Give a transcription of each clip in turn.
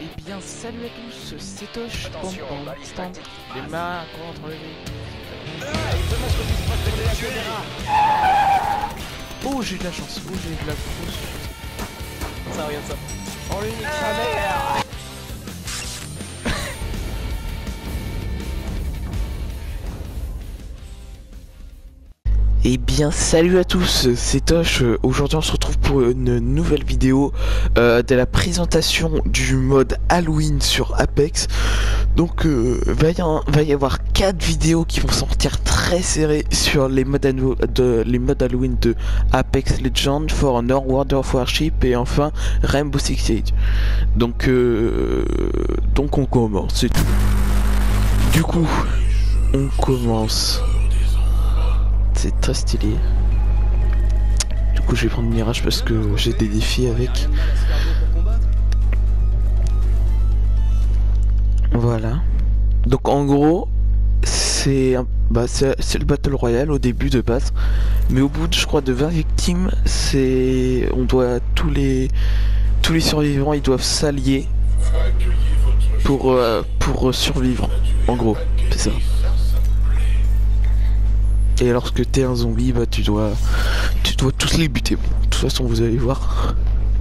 Eh bien, salut à tous, c'est Tosh. Attention, balise tactique. Les mains contre les... Oh, j'ai de la chance. Oh, j'ai de la grosse chance. Ça regarde ça. Oh, les sa mère. Eh bien salut à tous, c'est Tosh. Aujourd'hui on se retrouve pour une nouvelle vidéo de la présentation du mode Halloween sur Apex. Donc va y avoir 4 vidéos qui vont sortir très serrées sur les modes Halloween de Apex Legends, For Honor, World of Warship et enfin Rainbow Six Siege. Donc on commence, c'est tout. Du coup on commence. C'est très stylé. Du coup je vais prendre Mirage parce que j'ai des défis avec. Voilà. Donc en gros c'est le Battle Royale au début de base. Mais au bout de, je crois, de 20 victimes, tous les survivants ils doivent s'allier pour survivre. En gros, c'est ça. Et lorsque t'es un zombie, bah tu dois tous les buter. Bon, de toute façon, vous allez voir.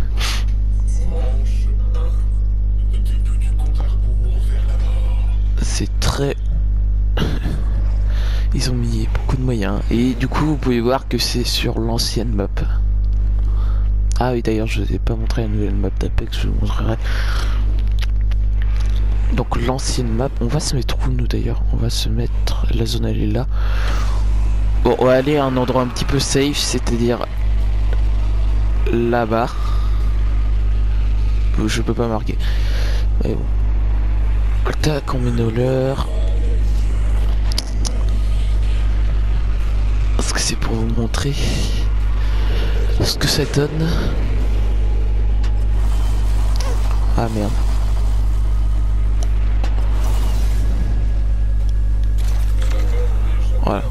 C'est très... Ils ont mis beaucoup de moyens. Et du coup, vous pouvez voir que c'est sur l'ancienne map. Ah oui, d'ailleurs, je vous ai pas montré la nouvelle map d'Apex, je vous montrerai. Donc l'ancienne map, on va se mettre où nous d'ailleurs? On va se mettre... La zone elle est là. Bon, on va aller à un endroit un petit peu safe, c'est-à-dire là-bas. Je peux pas marquer. Mais bon. Tac, on met nos leurres. Parce que c'est pour vous montrer ce que ça donne. Ah merde. Voilà.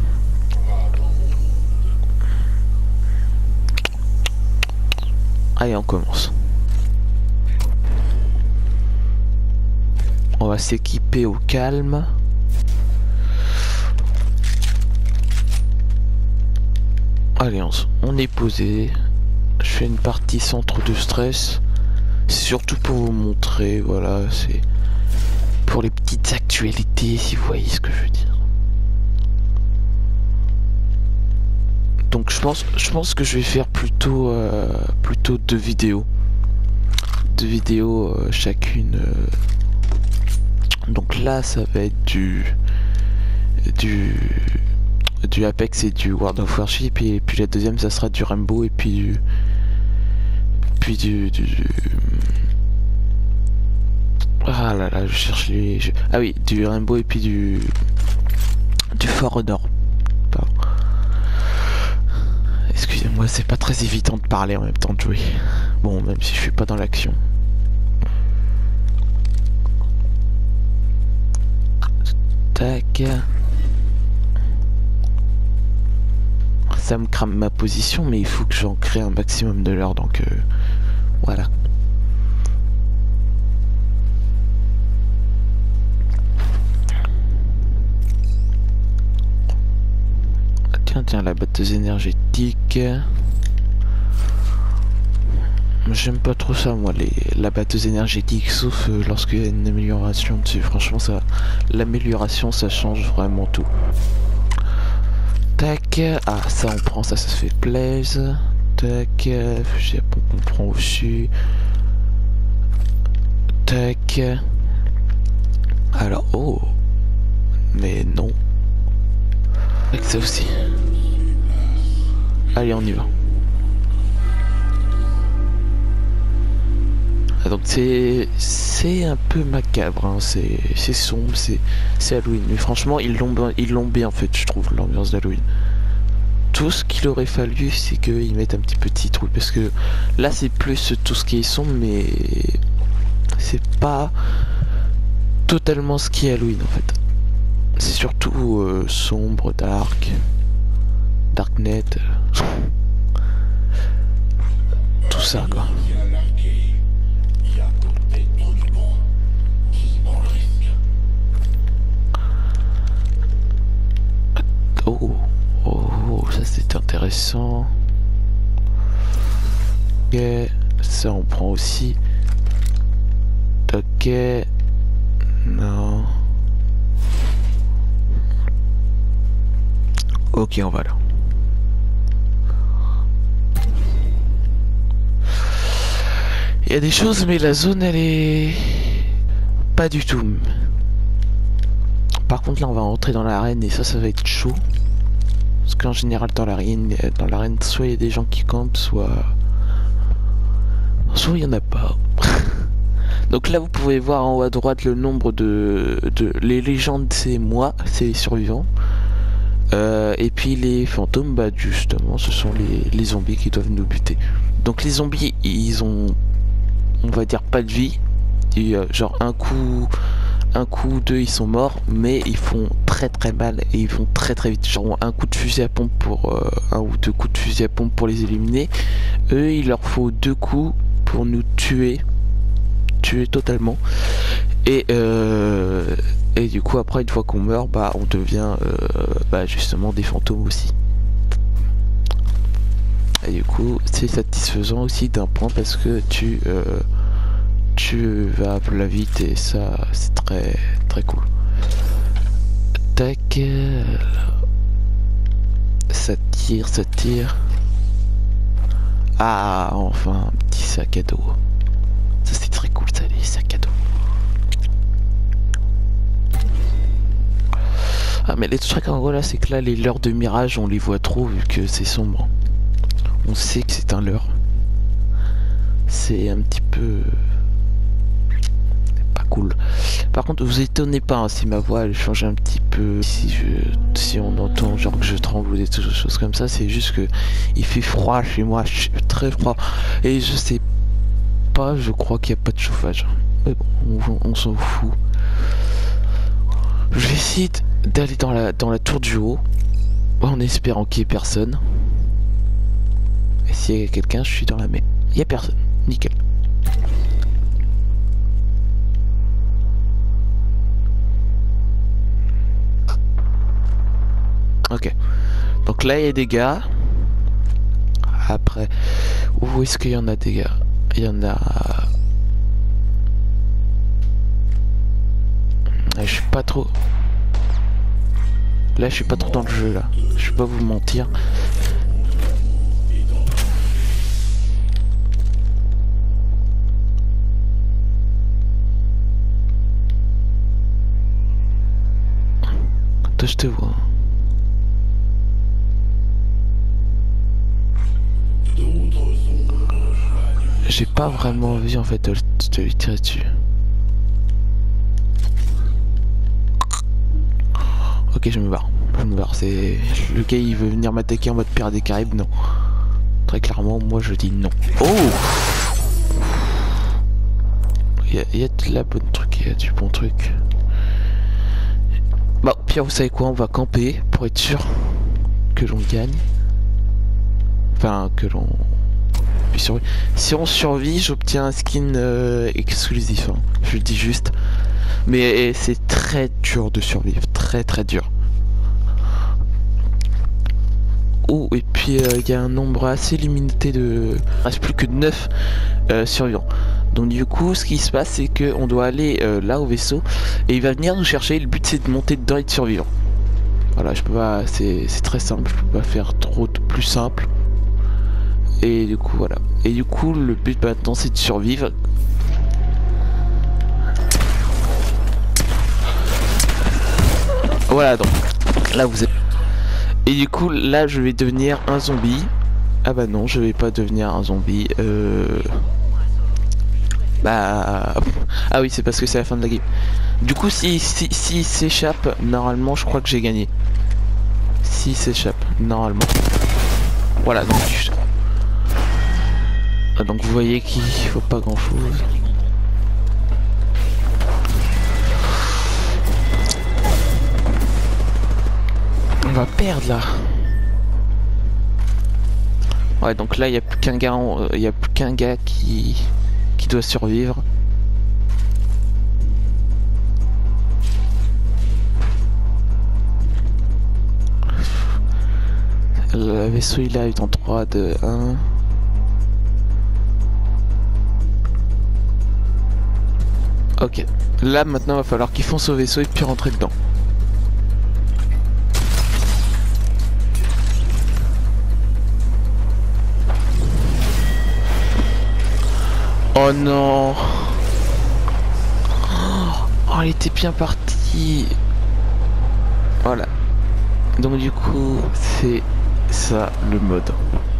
Allez, on commence. On va s'équiper au calme. Allez, on est posé. Je fais une partie centre de stress. C'est surtout pour vous montrer, voilà, c'est pour les petites actualités, si vous voyez ce que je veux dire. Donc je pense que je vais faire plutôt 2 vidéos. 2 vidéos chacune. Donc là ça va être du Apex et du World of Warship, et puis la deuxième ça sera du Rainbow et puis ah là là, je cherche les... Ah oui, du Rainbow et puis du For Honor. Pardon. Excusez-moi, c'est pas très évident de parler en même temps de jouer. Bon, même si je suis pas dans l'action. Tac. Ça me crame ma position, mais il faut que j'en crée un maximum de l'heure, donc voilà. Tiens, la batteuse énergétique. J'aime pas trop ça, moi, la batteuse énergétique, sauf lorsqu'il y a une amélioration dessus. Franchement, l'amélioration, ça change vraiment tout. Tac. Ah, ça, on prend, ça se fait plaisir. Tac. On prend au-dessus. Tac. Alors, oh. Mais non. Avec ça aussi. Allez, on y va. Ah, donc c'est un peu macabre, hein. C'est sombre, c'est Halloween. Mais franchement, ils l'ont bien fait, je trouve, l'ambiance d'Halloween. Tout ce qu'il aurait fallu, c'est qu'ils mettent un petit peu de citrouille, parce que là, c'est plus tout ce qui est sombre, mais c'est pas totalement ce qui est Halloween, en fait. C'est surtout sombre, darknet, tout ça quoi. Ok, ça on prend aussi. Ok, non. Ok, on va là. Il y a des choses, mais la zone elle est pas du tout. Par contre là on va rentrer dans l'arène et ça va être chaud. Parce qu'en général dans l'arène, soit il y a des gens qui campent, soit il y en a pas. Donc là vous pouvez voir en haut à droite le nombre de les légendes, c'est moi, c'est les survivants. Et puis les fantômes, bah justement ce sont les zombies qui doivent nous buter. Donc les zombies ils ont, on va dire, pas de vie. Et, genre un coup ou deux ils sont morts, mais ils font très mal et ils vont très vite. Genre un coup de fusil à pompe pour un ou deux coups de fusil à pompe pour les éliminer. Eux il leur faut 2 coups pour nous tuer totalement. Et du coup après une fois qu'on meurt, bah on devient justement des fantômes aussi. Et du coup c'est satisfaisant aussi d'un point parce que tu vas à la vite et ça c'est très cool. Tac, ça tire. Ah, enfin un petit sac à dos. Ça c'est très cool ça, les sacs à dos. Ah mais les trucs en gros là, c'est que là les leurres de mirage on les voit trop vu que c'est sombre. On sait que c'est un leurre. C'est un petit peu pas cool. Par contre vous étonnez pas hein, si ma voix elle change un petit peu, si on entend genre que je tremble ou des choses comme ça, c'est juste que il fait froid chez moi, très froid. Et je sais pas, je crois qu'il n'y a pas de chauffage. Mais bon, on s'en fout. Je vais essayer d'aller dans la tour du haut en espérant qu'il n'y ait personne. Et s'il y a quelqu'un, je suis dans la mer. Il n'y a personne. Nickel. Ok. Donc là, il y a des gars. Après, où est-ce qu'il y en a des gars? Il y en a... Je suis pas trop... Là, je suis pas trop dans le jeu, là. Je vais pas vous mentir. Toi, je te vois. J'ai pas vraiment envie, en fait, de lui tirer dessus. Ok, je me barre. C'est le gars, il veut venir m'attaquer en mode Pirates des Caraïbes, non. Très clairement, moi je dis non. Oh, il y a de la bonne truc, il y a du bon truc. Bon, Pierre, vous savez quoi, on va camper pour être sûr que l'on gagne. Enfin, que l'on... Si on survit, j'obtiens un skin exclusif, hein. Je le dis juste. Mais c'est très dur de survivre, très dur. Oh, et puis il y a un nombre assez limité de... Il reste plus que 9 survivants. Donc du coup, ce qui se passe, c'est qu'on doit aller là au vaisseau. Et il va venir nous chercher. Le but, c'est de monter dedans et de survivre. Voilà, je peux pas... C'est très simple, je peux pas faire trop plus simple. Et du coup, voilà. Et du coup, le but maintenant, c'est de survivre. Voilà, donc là vous êtes... Et du coup là je vais devenir un zombie. Ah bah non, je vais pas devenir un zombie. Bah... Ah oui, c'est parce que c'est la fin de la game. Du coup si s'échappe, normalement je crois que j'ai gagné. S'il s'échappe, normalement. Voilà, donc vous voyez qu'il faut pas grand chose. On va perdre là. Ouais, donc là il n'y a plus qu'un gars, qui doit survivre. Le vaisseau il arrive en 3, 2, 1. Ok, là maintenant va falloir qu'ils foncent au vaisseau et puis rentrer dedans. Oh non. Oh, elle était bien partie. Voilà. Donc du coup, c'est ça le mode.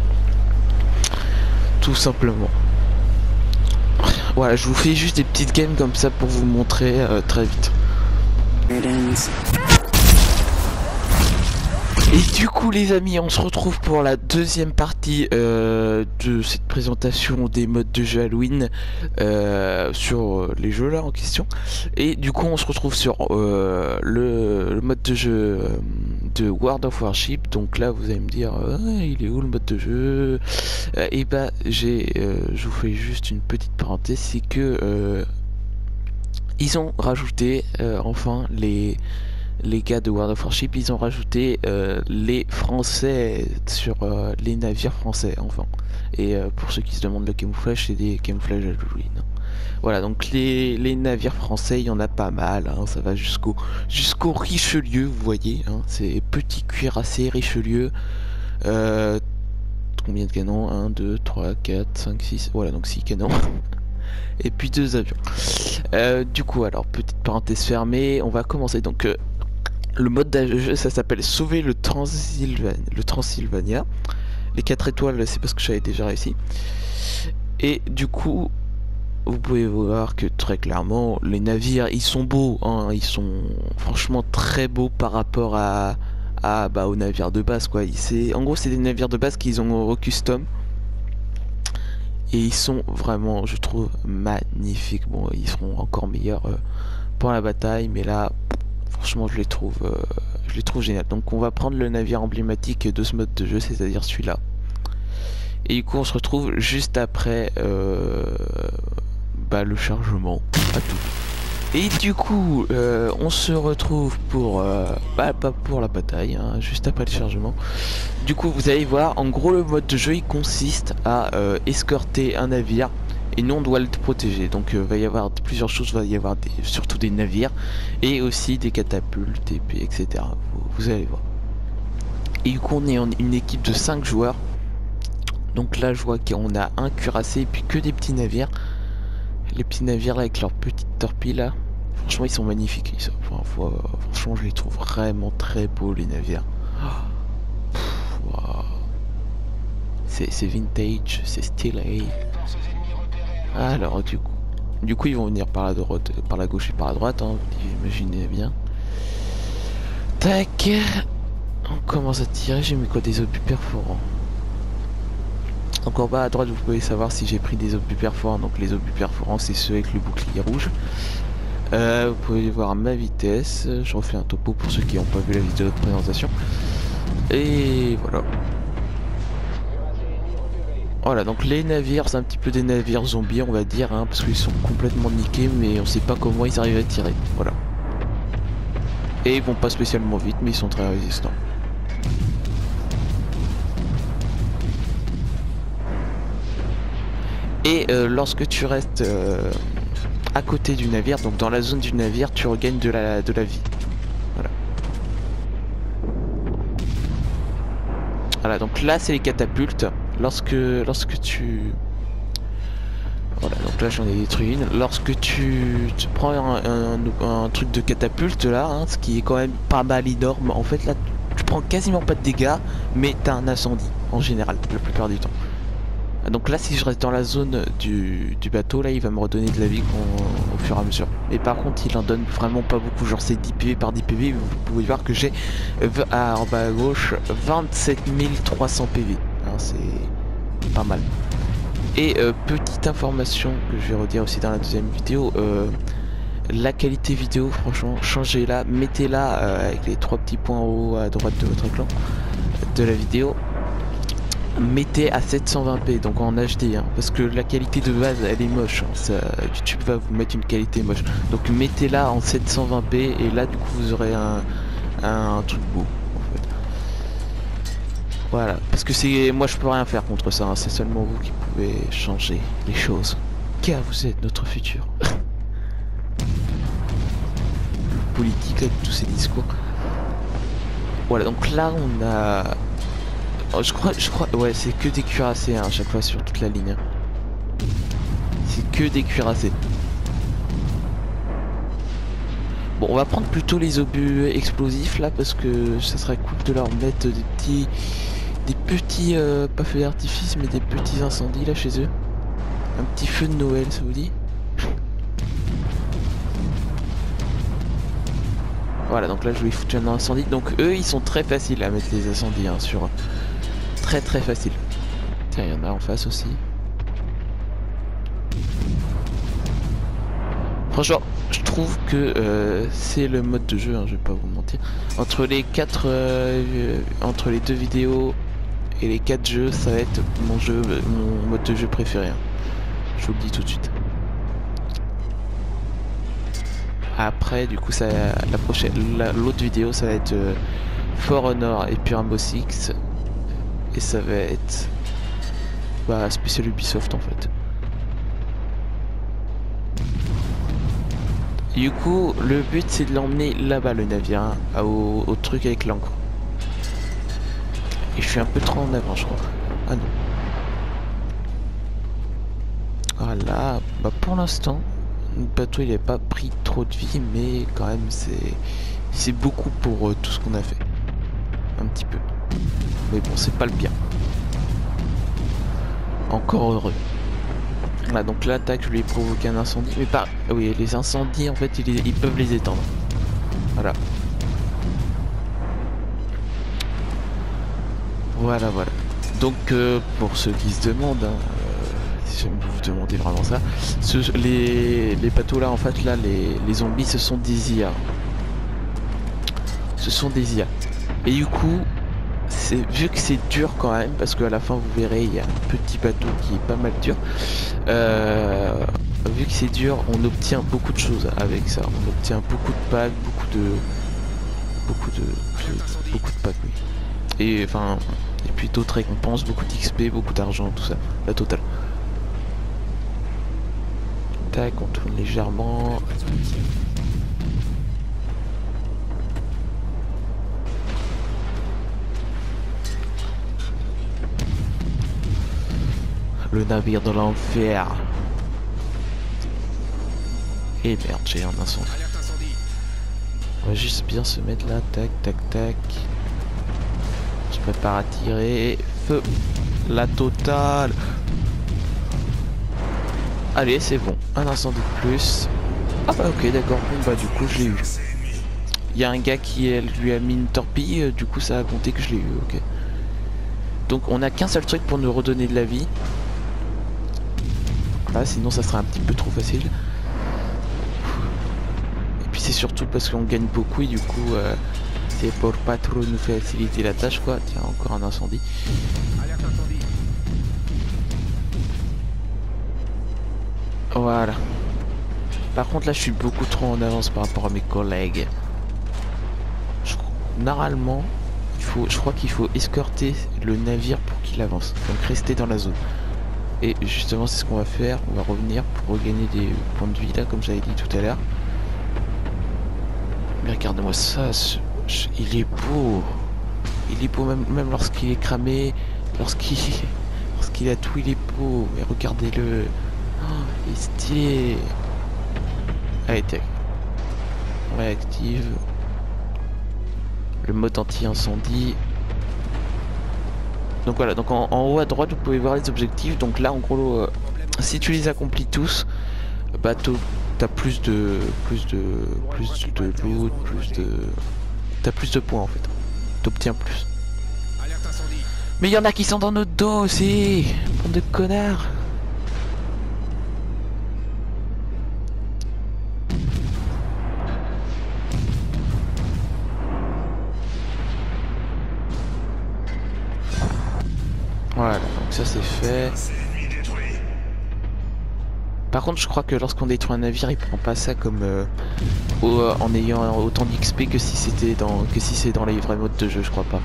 Tout simplement. Voilà, je vous fais juste des petites games comme ça pour vous montrer très vite. Et du coup les amis, on se retrouve pour la deuxième partie de cette présentation des modes de jeu Halloween sur les jeux là en question. Et du coup on se retrouve sur le mode de jeu de World of Warship. Donc là vous allez me dire il est où le mode de jeu? Et bah je vous fais juste une petite parenthèse, c'est que ils ont rajouté enfin les gars de World of Warship, ils ont rajouté les français sur les navires français, enfin. Et pour ceux qui se demandent le camouflage, c'est des camouflages Halloween. Voilà, donc les navires français, il y en a pas mal, hein, ça va jusqu'au Richelieu, vous voyez, hein, c'est petit cuirassé Richelieu. Combien de canons? 1, 2, 3, 4, 5, 6, voilà, donc 6 canons. Et puis 2 avions. Du coup, alors, petite parenthèse fermée, on va commencer. Donc, le mode de jeu, ça s'appelle Sauver le Transylvania. Les 4 étoiles, c'est parce que j'avais déjà réussi. Et du coup, vous pouvez voir que très clairement, les navires, ils sont beaux, hein, ils sont franchement très beaux par rapport aux navires de base, quoi. En gros, c'est des navires de base qu'ils ont au custom. Et ils sont vraiment, je trouve, magnifiques. Bon, ils seront encore meilleurs pour la bataille, mais là, franchement, je les trouve génial. Donc, on va prendre le navire emblématique de ce mode de jeu, c'est-à-dire celui-là. Et du coup, on se retrouve juste après le chargement. À tout. Et du coup, on se retrouve pour pas pour la bataille, hein, juste après le chargement. Du coup, vous allez voir, en gros, le mode de jeu, il consiste à escorter un navire et nous, on doit le protéger. Donc, va y avoir plusieurs choses, va y avoir surtout des navires et aussi des catapultes, épées, etc. Vous allez voir. Et du coup, on est en une équipe de 5 joueurs. Donc là, je vois qu'on a un cuirassé et puis que des petits navires. Les petits navires là, avec leurs petites torpilles là, franchement ils sont magnifiques. Franchement je les trouve vraiment très beaux les navires. Wow. C'est vintage, c'est stylé. Alors du coup ils vont venir par la droite, par la gauche et par la droite, hein, vous imaginez bien. Tac, on commence à tirer. J'ai mis quoi, des obus perforants. Donc en bas à droite vous pouvez savoir si j'ai pris des obus perforants. Donc les obus perforants c'est ceux avec le bouclier rouge. Vous pouvez voir ma vitesse. Je refais un topo pour ceux qui n'ont pas vu la vidéo de présentation. Et voilà. Voilà, donc les navires, c'est un petit peu des navires zombies on va dire, hein, parce qu'ils sont complètement niqués, mais on sait pas comment ils arrivent à tirer. Voilà. Et ils vont pas spécialement vite, mais ils sont très résistants. Et lorsque tu restes à côté du navire, donc dans la zone du navire, tu regagnes de la vie. Voilà. Voilà, donc là c'est les catapultes. Lorsque tu... Voilà, donc là j'en ai détruit une. Lorsque tu prends un truc de catapulte là, hein, ce qui est quand même pas mal énorme, en fait là tu prends quasiment pas de dégâts, mais t'as un incendie en général, la plupart du temps. Donc là si je reste dans la zone du bateau là il va me redonner de la vie au fur et à mesure. Mais par contre il en donne vraiment pas beaucoup, genre c'est 10 PV par 10 PV. Vous pouvez voir que j'ai en bas à gauche 27 300 PV, hein, c'est pas mal. Et petite information que je vais redire aussi dans la deuxième vidéo, la qualité vidéo franchement changez-la, mettez-la avec les 3 petits points en haut à droite de votre écran de la vidéo. Mettez à 720p, donc en HD, hein, parce que la qualité de base elle est moche, hein, YouTube va vous mettre une qualité moche, donc mettez-la en 720p et là du coup vous aurez un truc beau en fait. Voilà, parce que moi je peux rien faire contre ça, hein, c'est seulement vous qui pouvez changer les choses, car vous êtes notre futur. politique avec tous ces discours. Voilà, donc là on a... Oh, je crois, ouais, c'est que des cuirassés hein, à chaque fois sur toute la ligne. C'est que des cuirassés. Bon, on va prendre plutôt les obus explosifs là parce que ça serait cool de leur mettre des petits, pas feux d'artifice mais des petits incendies là chez eux. Un petit feu de Noël, ça vous dit? Voilà, donc là je vais foutre un incendie. Donc eux ils sont très faciles à mettre les incendies hein, sur... Très facile. Tiens, il y en a en face aussi. Franchement, je trouve que c'est le mode de jeu, hein, je vais pas vous mentir. Entre les entre les 2 vidéos et les 4 jeux, ça va être mon mode de jeu préféré. Hein. Je vous le dis tout de suite. Après, du coup, l'autre vidéo, ça va être For Honor et puis Rainbow Six. Et ça va être spécial Ubisoft en fait. Du coup, le but c'est de l'emmener là-bas le navire, hein, au truc avec l'encre. Et je suis un peu trop en avant, je crois. Ah non. Voilà, pour l'instant, le bateau il n'a pas pris trop de vie, mais quand même c'est beaucoup pour tout ce qu'on a fait. Un petit peu. Mais bon, c'est pas le pire. Encore heureux. Voilà, donc là, tac, je lui ai provoqué un incendie. Mais pas... Oui, les incendies, en fait, ils peuvent les étendre. Voilà. Voilà. Donc, pour ceux qui se demandent, hein, si jamais vous vous demandez vraiment ça, les bateaux là, en fait, là, les zombies, ce sont des IA. Ce sont des IA. Et du coup... vu que c'est dur quand même, parce qu'à la fin vous verrez il y a un petit bateau qui est pas mal dur, vu que c'est dur on obtient beaucoup de choses avec ça, on obtient beaucoup de packs, beaucoup de packs, oui. Et enfin, et puis d'autres récompenses, beaucoup d'XP, beaucoup d'argent, tout ça, la totale. Tac, on tourne légèrement. Le navire de l'enfer. Et merde, j'ai un incendie. On va juste bien se mettre là, tac. Je prépare à tirer. Feu. La totale. Allez, c'est bon. Un incendie de plus. Ah bah ok, d'accord. Bon, du coup, je l'ai eu. Il y a un gars qui lui a mis une torpille, du coup ça a compté que je l'ai eu, ok. Donc on a qu'un seul truc pour nous redonner de la vie. Là, sinon ça sera un petit peu trop facile. Et puis c'est surtout parce qu'on gagne beaucoup et du coup c'est pour pas trop nous faciliter la tâche quoi. Tiens, encore un incendie. Voilà. Par contre là je suis beaucoup trop en avance par rapport à mes collègues. Normalement, je crois qu'il faut escorter le navire pour qu'il avance. Donc rester dans la zone. Et justement c'est ce qu'on va faire, on va revenir pour regagner des points de vie là comme j'avais dit tout à l'heure. Mais regardez-moi ça, il est beau. Il est beau même lorsqu'il est cramé, lorsqu'il a tout il est beau. Mais regardez-le, oh, il est stylé. Allez tac, on réactive le mode anti-incendie. Donc voilà, donc en haut à droite vous pouvez voir les objectifs. Donc là en gros si tu les accomplis tous, bah t'as plus de loot, t'as plus de points en fait. T'obtiens plus. Mais il y en a qui sont dans notre dos aussi, bande de connards. Voilà, donc ça c'est fait. Par contre je crois que lorsqu'on détruit un navire il prend pas ça comme en ayant autant d'XP que si c'était dans les vrais modes de jeu, je crois pas.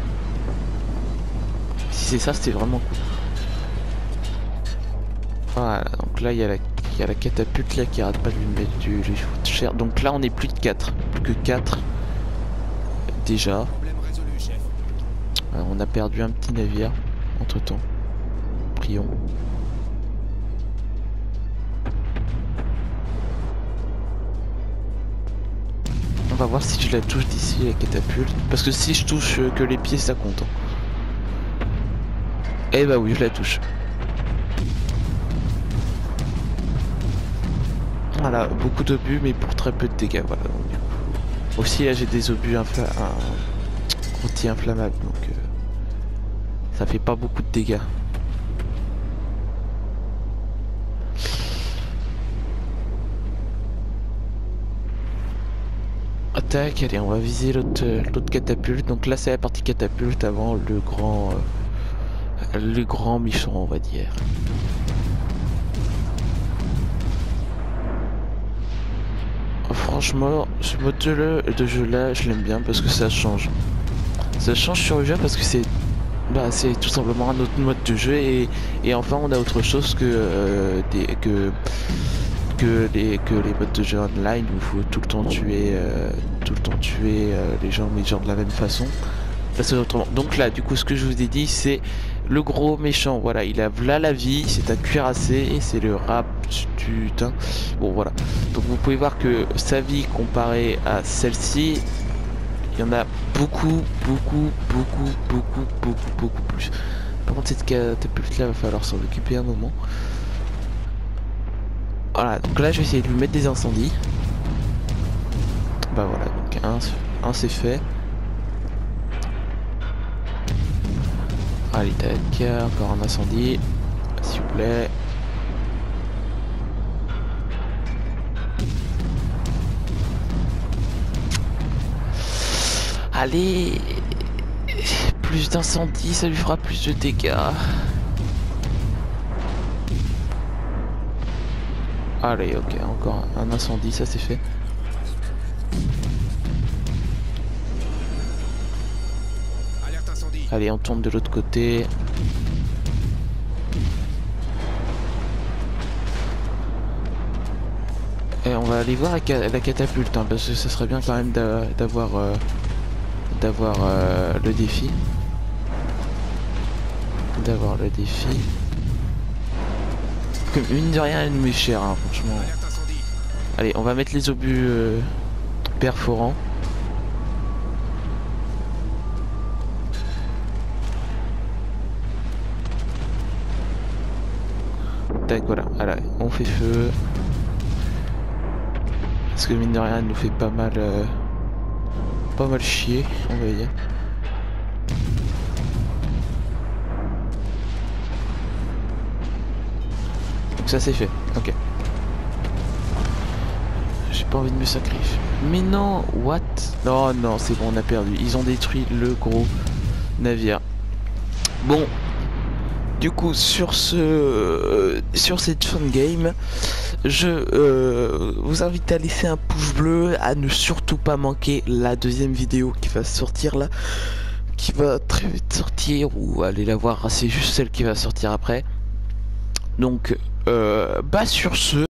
Si c'est ça c'était vraiment cool. Voilà, donc là il y a il y a la catapulte là qui arrête pas de lui mettre du cher. Donc là on est plus de 4, plus que 4 déjà. On a perdu un petit navire entre temps. Prions. On va voir si je la touche d'ici la catapulte. Parce que si je touche que les pieds ça compte. Eh bah oui, je la touche. Voilà, beaucoup d'obus mais pour très peu de dégâts. Voilà. Donc, du coup. Aussi là j'ai des obus anti-inflammables donc ça fait pas beaucoup de dégâts. Attaque, allez on va viser l'autre catapulte. Donc là c'est la partie catapulte avant le grand méchant on va dire. Franchement ce mode de jeu là je l'aime bien parce que ça change. Ça change sur le jeu parce que c'est tout simplement un autre mode de jeu et enfin on a autre chose que les modes de jeu online où il faut tout le temps tuer les gens mais genre de la même façon. Là c'est autrement. Donc là du coup ce que je vous ai dit c'est le gros méchant, voilà, il a là la vie, c'est un cuirassé et c'est le rap du teint. Bon voilà. Donc vous pouvez voir que sa vie comparée à celle-ci, il y en a beaucoup plus. Par contre cette catapulte là va falloir s'en occuper un moment. Voilà, donc là je vais essayer de lui mettre des incendies. Bah voilà, donc un c'est fait. Allez tac, encore un incendie, s'il vous plaît. Allez, plus d'incendie, ça lui fera plus de dégâts. Allez, ok, encore un incendie, ça c'est fait. Allez, on tourne de l'autre côté. Et on va aller voir la catapulte, hein, parce que ça serait bien quand même d'avoir le défi. Comme mine de rien, elle nous est chère, hein, franchement. Allez, on va mettre les obus perforants. Tac, voilà, allez, on fait feu. Parce que mine de rien, elle nous fait pas mal chier, on va dire. Donc ça c'est fait, ok. J'ai pas envie de me sacrifier. Mais non, what? Non, non, c'est bon, on a perdu. Ils ont détruit le gros navire. Bon. Du coup, sur cette fin de game, je vous invite à laisser un pouce bleu, à ne surtout pas manquer la deuxième vidéo qui va sortir là, qui va très vite sortir, ou allez la voir, c'est juste celle qui va sortir après. Donc, sur ce...